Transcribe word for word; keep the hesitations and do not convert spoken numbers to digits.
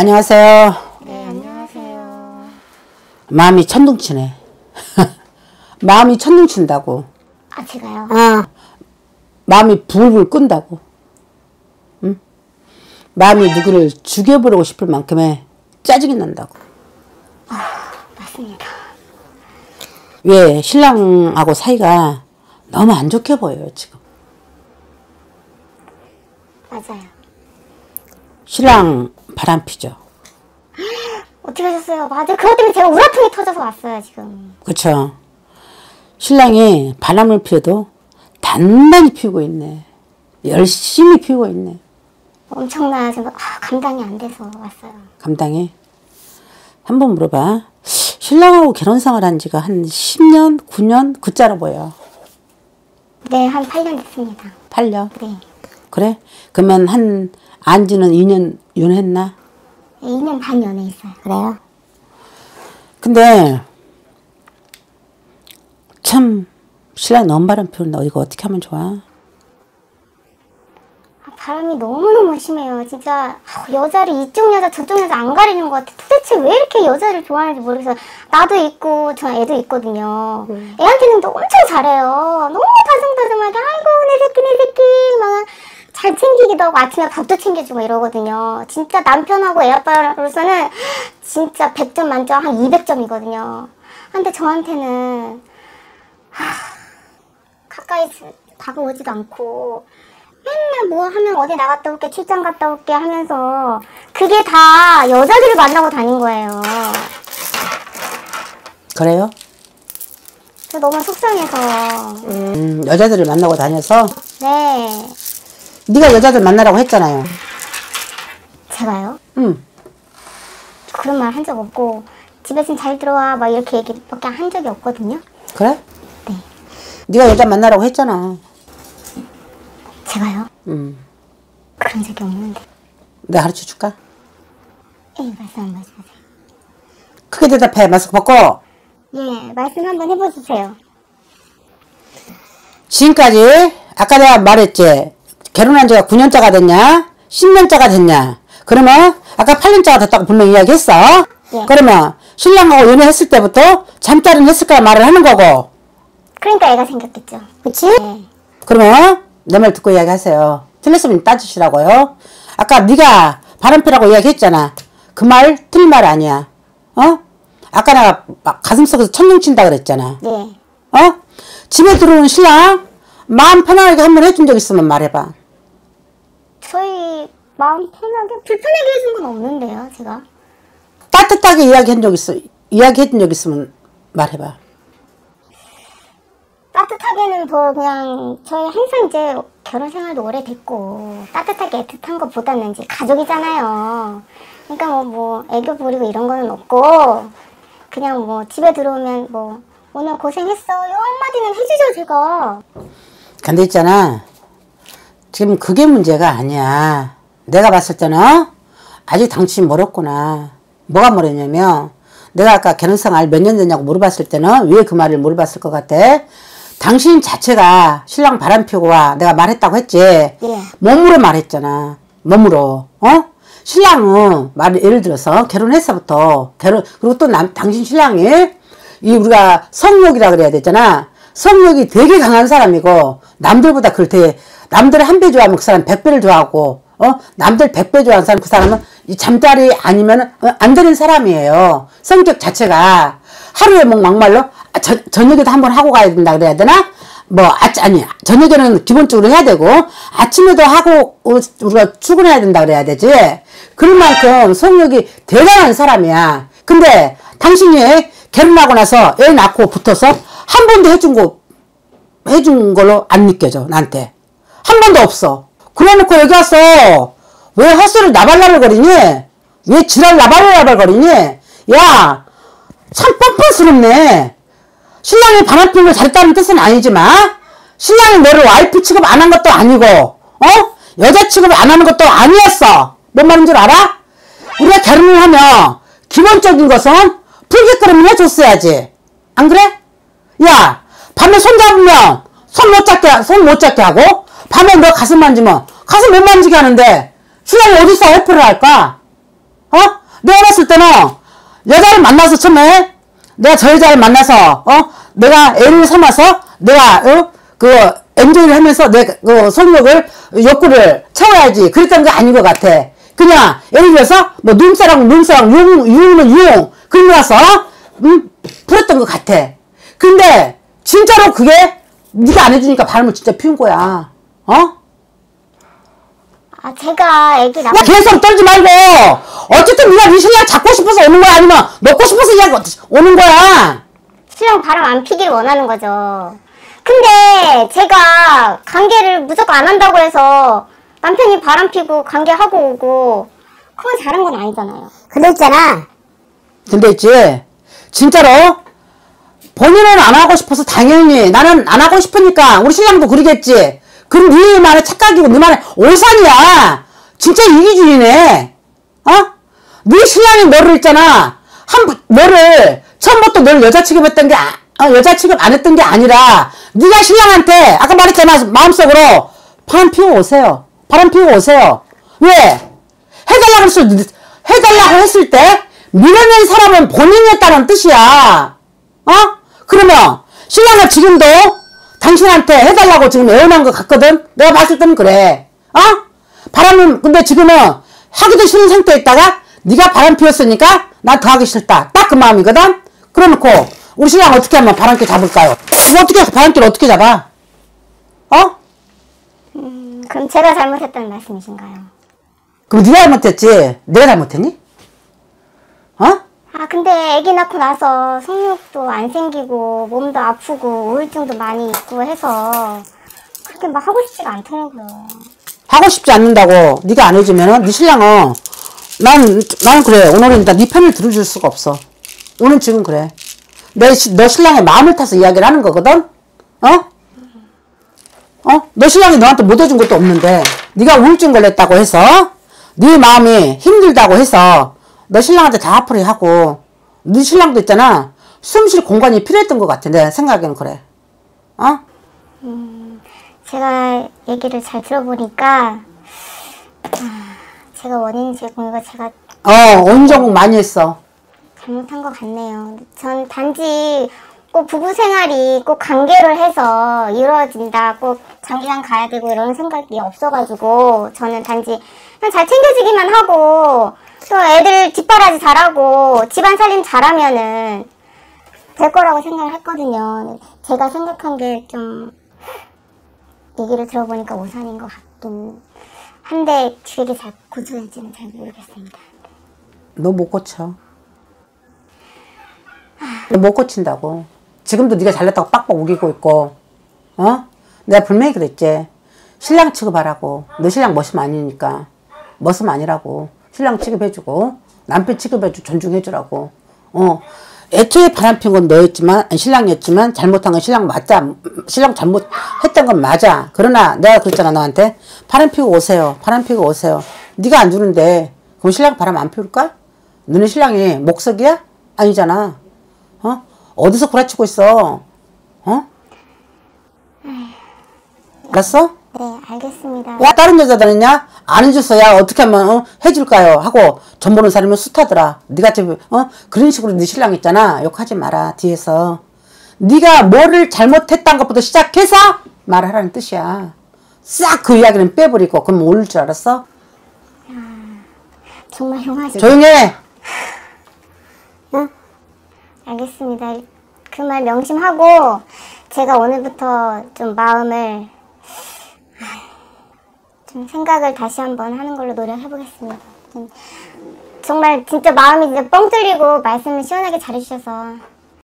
안녕하세요. 네, 안녕하세요. 마음이 천둥치네. 마음이 천둥친다고. 아, 제가요? 어. 마음이 불불 끈다고. 응? 마음이 누구를 죽여버리고 싶을 만큼의 짜증이 난다고. 아, 맞습니다. 왜 신랑하고 사이가 너무 안 좋게 보여요, 지금. 맞아요. 신랑 바람피죠. 어떻게 하셨어요? 맞아요. 그것 때문에 제가 우라통이 터져서 왔어요, 지금. 그쵸. 신랑이 바람을 피워도 단단히 피우고 있네. 열심히 피우고 있네. 엄청나, 지금, 아, 감당이 안 돼서 왔어요. 감당해? 한번 물어봐. 신랑하고 결혼생활 한 지가 한 십 년, 구 년? 그자로 보여. 네, 한 팔 년 됐습니다. 팔 년? 네. 그래? 그러면 한, 안지는 이 년 연애했나? 이 년 반 연애했어요. 그래요? 근데, 참, 신랑이 너무 바람 피운다. 이거 어떻게 하면 좋아? 아, 바람이 너무너무 심해요. 진짜, 아, 여자를 이쪽 여자, 저쪽 여자 안 가리는 것 같아. 도대체 왜 이렇게 여자를 좋아하는지 모르겠어요. 나도 있고, 저 애도 있거든요. 음. 애한테는 또 엄청 잘해요. 너무 다정다정하게, 아이고, 내 새끼, 내 새끼, 막, 잘 챙기기도 하고, 아침에 밥도 챙겨주고 이러거든요. 진짜 남편하고 애 아빠로서는 진짜 백 점 만점 한 이백 점이거든요. 근데 저한테는, 하, 가까이 다가오지도 않고, 맨날 뭐 하면 어디 나갔다 올게, 출장 갔다 올게 하면서, 그게 다 여자들을 만나고 다닌 거예요. 그래요? 저 너무 속상해서. 음, 여자들을 만나고 다녀서? 네. 네가 여자들 만나라고 했잖아요. 제가요? 응. 그런 말 한 적 없고, 집에 좀 잘 들어와, 막 이렇게 얘기밖에 한 적이 없거든요. 그래? 네. 네가 여자 만나라고 했잖아. 제가요? 응. 그런 적이 없는데. 내가 가르쳐 줄까? 예, 말씀 한번 해주세요. 크게 대답해. 마스크 벗고. 예, 말씀 한번 해보세요. 지금까지 아까 내가 말했지. 결혼한 지가 구 년짜가 됐냐? 십 년짜가 됐냐? 그러면 아까 팔 년짜가 됐다고 분명히 이야기했어. 예. 그러면 신랑하고 연애했을 때부터 잠자리는 했을까 말을 하는 거고. 그러니까 애가 생겼겠죠. 그치? 네. 그러면 내 말 듣고 이야기하세요. 틀렸으면 따지시라고요. 아까 네가 바람피라고 이야기했잖아. 그 말 틀린 말 아니야. 어? 아까 내가 가슴속에서 천둥 친다 그랬잖아. 네. 어? 집에 들어오는 신랑 마음 편하게 한번 해준 적 있으면 말해봐. 저희 마음 편하게 불편하게 해준 건 없는데요, 제가. 따뜻하게 이야기한 적 있어. 이야기해준 적 있으면 말해봐. 따뜻하게는 더 그냥 저희 항상 이제 결혼 생활도 오래됐고 따뜻하게 애틋한 것보다는 이제 가족이잖아요. 그러니까 뭐, 뭐 애교 부리고 이런 거는 없고 그냥 뭐 집에 들어오면 뭐 오늘 고생했어 요 한마디는 해주죠 제가. 근데 있잖아. 지금 그게 문제가 아니야. 내가 봤을 때는 아직 당신이 멀었구나. 뭐가 멀었냐면 내가 아까 결혼생활 몇 년 됐냐고 물어봤을 때는 왜 그 말을 물어봤을 것 같아? 당신 자체가 신랑 바람 피우고 와. 내가 말했다고 했지. 예. 몸으로 말했잖아. 몸으로. 어? 신랑은 말 예를 들어서 결혼했어부터 결혼 그리고 또 남, 당신 신랑이 이 우리가 성욕이라 그래야 되잖아. 성욕이 되게 강한 사람이고 남들보다 그걸 되게 남들 한 배 좋아하면 그 사람 백 배를 좋아하고 어 남들 백 배 좋아하는 사람 그 사람은 이 잠자리 아니면 안 되는 사람이에요. 성격 자체가 하루에 뭐 막말로 아, 저, 저녁에도 한번 하고 가야 된다 그래야 되나? 뭐 아, 아니 저녁에는 기본적으로 해야 되고 아침에도 하고 우리가 출근해야 된다 그래야 되지. 그럴 만큼 성욕이 대단한 사람이야. 근데 당신이 결혼하고 나서 애 낳고 붙어서 한 번도 해준 거 해준 걸로 안 느껴져 나한테. 한 번도 없어. 그래놓고 여기 와서 왜 헛소리 나발나발 거리니? 왜 지랄 나발나발 거리니? 야, 참 뻔뻔스럽네. 신랑이 바람 피는 걸 잘했다는 뜻은 아니지만 신랑이 너를 와이프 취급 안 한 것도 아니고 어? 여자 취급 안 하는 것도 아니었어. 뭔 말인 줄 알아? 우리가 결혼을 하면 기본적인 것은 풀깃거리면 해줬어야지. 안 그래? 야, 밤에 손 잡으면 손 못 잡게, 손 못 잡게 하고 밤에 너 가슴 만지면 가슴 못 만지게 하는데 신랑이 어디서 헬프를 할까? 어? 내가 봤을 때는 여자를 만나서 처음에 내가 저 여자를 만나서 어? 내가 애를 삼아서 내가 어? 그 엔조이를 하면서 내 그 성욕을 욕구를 채워야지 그랬던 게 아닌 것 같아. 그냥 예를 들어서 뭐 눈사랑 눈사랑 용 유는 용 그러고 나서 음 풀었던 것 같아. 근데 진짜로 그게 네가 안 해주니까 바람을 진짜 피운 거야. 어? 아, 제가 애기 낳고. 야, 계속 떨지 말고! 어쨌든 네가 네 신랑 잡고 싶어서 오는 거야? 아니면 놓고 싶어서 오는 거야? 신랑 바람 안 피길 원하는 거죠. 근데 제가 관계를 무조건 안 한다고 해서 남편이 바람 피고 관계하고 오고 그건 잘한 건 아니잖아요. 근데 있잖아. 근데 있지. 진짜로 본인은 안 하고 싶어서 당연히 나는 안 하고 싶으니까 우리 신랑도 그러겠지. 그럼 네 말에 착각이고 네 말에 오산이야. 진짜 이기주의네. 어? 네 신랑이 너를 있잖아. 한 너를 처음부터 너를 여자 취급했던 게 아, 어, 여자 취급 안 했던 게 아니라 네가 신랑한테 아까 말했잖아. 마음속으로 바람 피우고 오세요. 바람 피우고 오세요. 왜? 해달라고 했을, 해달라고 했을 때 밀어낸 사람은 본인이었다는 뜻이야. 어? 그러면 신랑은 지금도 당신한테 해달라고 지금 애원한 것 같거든? 내가 봤을 때는 그래. 어? 바람은 근데 지금은 하기도 싫은 상태에 있다가 네가 바람 피웠으니까 난 더 하기 싫다. 딱 그 마음이거든? 그러놓고 우리 신랑 어떻게 하면 바람길 잡을까요? 뭐 어떻게 바람길 어떻게 잡아? 어? 음, 그럼 제가 잘못했다는 말씀이신가요? 그럼 네가 잘못했지? 내가 잘못했니? 어? 아, 근데 아기 낳고 나서 성욕도 안 생기고 몸도 아프고 우울증도 많이 있고 해서 그렇게 막 하고 싶지가 않더라고요. 하고 싶지 않는다고 네가 안 해주면은 네 신랑은 난 나는 그래. 오늘은 네 편을 들어줄 수가 없어. 오늘 지금 그래. 내 너 신랑의 마음을 타서 이야기를 하는 거거든. 어? 어? 너 신랑이 너한테 못 해준 것도 없는데 네가 우울증 걸렸다고 해서 네 마음이 힘들다고 해서 너 신랑한테 다 화풀이 하고 네 신랑도 있잖아. 숨 쉴 공간이 필요했던 것 같아. 내 생각에는 그래. 어? 음, 제가 얘기를 잘 들어보니까 아, 제가 원인 제공이고 제가 어, 원정국 많이 했어. 잘못한 것 같네요. 전 단지 꼭 부부 생활이 꼭 관계를 해서 이루어진다, 꼭 장기간 가야 되고 이런 생각이 없어가지고 저는 단지 그냥 잘 챙겨주기만 하고 또 애들 뒷바라지 잘하고 집안 살림 잘하면은 될 거라고 생각을 했거든요. 제가 생각한 게 좀 얘기를 들어보니까 오산인 것 같긴 한데 그게 잘 고쳐질지는 잘 모르겠습니다. 너 못 고쳐. 너 못 고친다고. 지금도 네가 잘났다고 빡빡 우기고 있고, 어? 내가 분명히 그랬지. 신랑 취급하라고. 너 신랑 멋임 아니니까. 멋임 아니라고. 신랑 취급해주고, 남편 취급해주고, 존중해주라고. 어. 애초에 바람핀 건 너였지만, 신랑이었지만, 잘못한 건 신랑 맞자. 신랑 잘못했던 건 맞아. 그러나 내가 그랬잖아, 너한테. 바람 피고 오세요. 바람 피고 오세요. 네가 안 주는데, 그럼 신랑 바람 안 피울까? 너네 신랑이 목석이야? 아니잖아. 어? 어디서 구라치고 있어? 어? 알았어? 네, 알겠습니다. 야, 다른 여자들은요? 안 해줬어야 어떻게 하면 어? 해줄까요? 하고 전 보는 사람은 숱하더라. 네가 지금 어? 그런 식으로 네 신랑 있잖아. 욕하지 마라. 뒤에서 네가 뭐를 잘못했다는 것부터 시작해서 말하라는 뜻이야. 싹 그 이야기는 빼버리고 그럼 모를 줄 알았어? 정말 용하지. 조용해. 응? 알겠습니다. 그 말 명심하고 제가 오늘부터 좀 마음을 좀 생각을 다시 한번 하는 걸로 노력해보겠습니다. 좀 정말 진짜 마음이 이제 뻥 뚫리고 말씀을 시원하게 잘해주셔서